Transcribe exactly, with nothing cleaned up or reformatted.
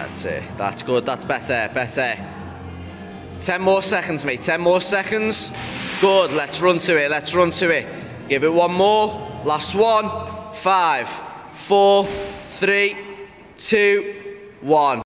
That's it. That's good. That's better. Better. Ten more seconds, mate. Ten more seconds. Good. Let's run to it. Let's run to it. Give it one more. Last one. Five, four, three, two, one.